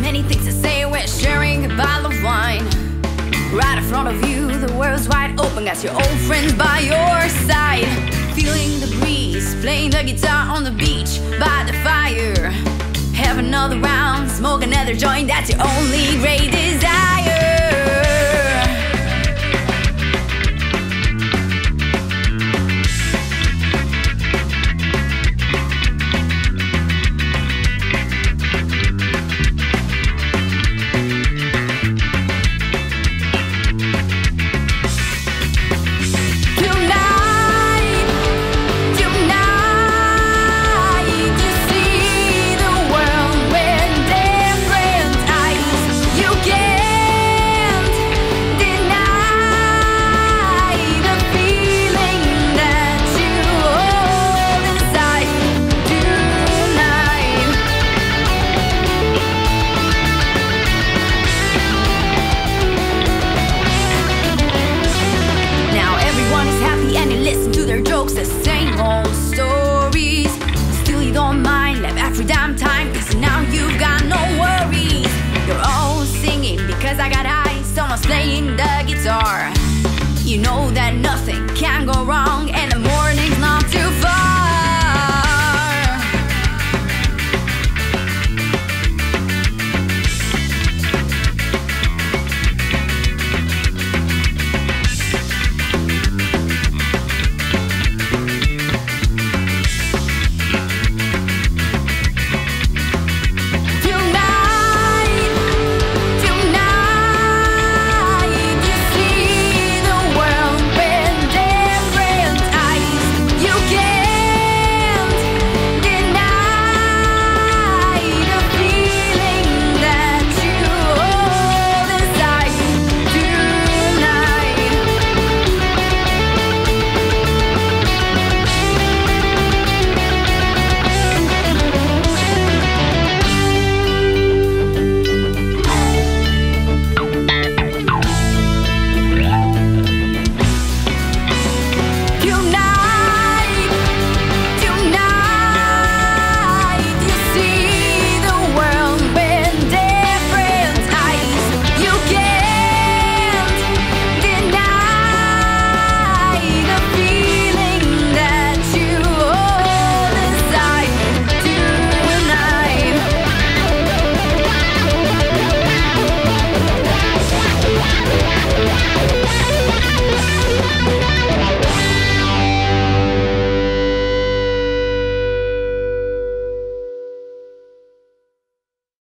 Many things to say when sharing a bottle of wine. Right in front of you, the world's wide open. Got your old friends by your side. Feeling the breeze, playing the guitar on the beach by the fire. Have another round, smoke another joint. That's your only great desire.